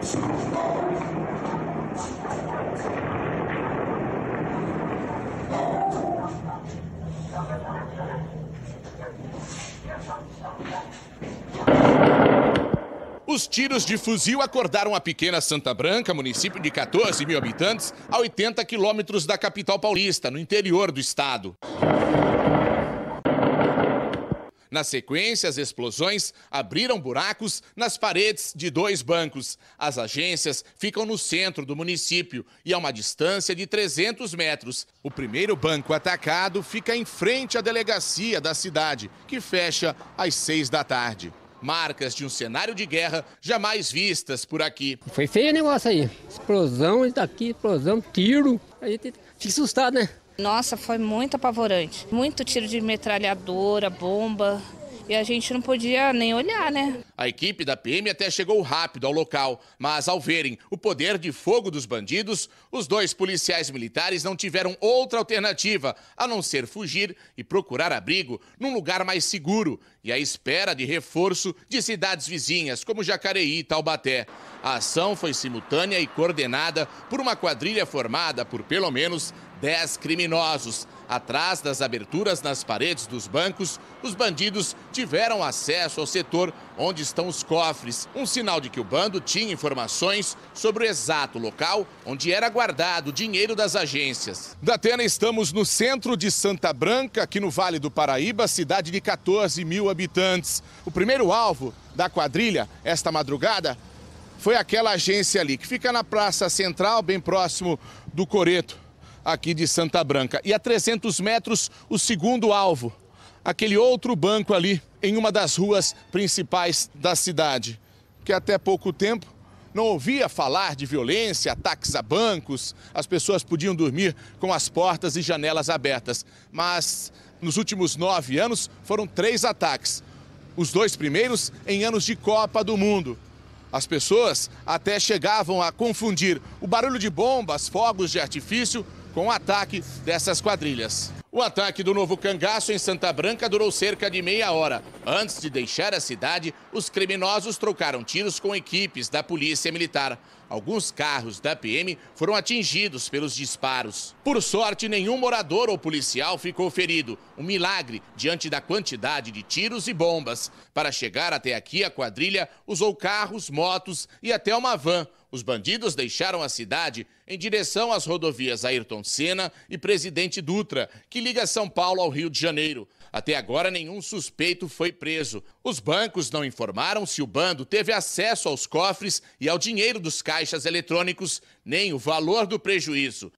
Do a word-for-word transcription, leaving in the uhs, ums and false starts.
Os tiros de fuzil acordaram a pequena Santa Branca, município de quatorze mil habitantes, a oitenta quilômetros da capital paulista, no interior do estado. Na sequência, as explosões abriram buracos nas paredes de dois bancos. As agências ficam no centro do município e a uma distância de trezentos metros. O primeiro banco atacado fica em frente à delegacia da cidade, que fecha às seis da tarde. Marcas de um cenário de guerra jamais vistas por aqui. Foi feio o negócio aí. Explosão daqui, explosão, tiro. Aí fica assustado, né? Nossa, foi muito apavorante. Muito tiro de metralhadora, bomba. E a gente não podia nem olhar, né? A equipe da P M até chegou rápido ao local, mas ao verem o poder de fogo dos bandidos, os dois policiais militares não tiveram outra alternativa a não ser fugir e procurar abrigo num lugar mais seguro e à espera de reforço de cidades vizinhas, como Jacareí e Taubaté. A ação foi simultânea e coordenada por uma quadrilha formada por pelo menos dez criminosos. Atrás das aberturas nas paredes dos bancos, os bandidos tiveram acesso ao setor onde estão os cofres, um sinal de que o bando tinha informações sobre o exato local onde era guardado o dinheiro das agências. Datena, estamos no centro de Santa Branca, aqui no Vale do Paraíba, cidade de quatorze mil habitantes. O primeiro alvo da quadrilha, esta madrugada, foi aquela agência ali, que fica na Praça Central, bem próximo do Coreto, aqui de Santa Branca. E a trezentos metros, o segundo alvo, aquele outro banco ali, em uma das ruas principais da cidade, que até pouco tempo não ouvia falar de violência, ataques a bancos, as pessoas podiam dormir com as portas e janelas abertas. Mas nos últimos nove anos foram três ataques, os dois primeiros em anos de Copa do Mundo. As pessoas até chegavam a confundir o barulho de bombas, fogos de artifício, com o ataque dessas quadrilhas. O ataque do Novo Cangaço em Santa Branca durou cerca de meia hora. Antes de deixar a cidade, os criminosos trocaram tiros com equipes da Polícia Militar. Alguns carros da P M foram atingidos pelos disparos. Por sorte, nenhum morador ou policial ficou ferido. Um milagre diante da quantidade de tiros e bombas. Para chegar até aqui, a quadrilha usou carros, motos e até uma van. Os bandidos deixaram a cidade em direção às rodovias Ayrton Senna e Presidente Dutra, que liga São Paulo ao Rio de Janeiro. Até agora, nenhum suspeito foi preso. Os bancos não informaram se o bando teve acesso aos cofres e ao dinheiro dos caixas eletrônicos, nem o valor do prejuízo.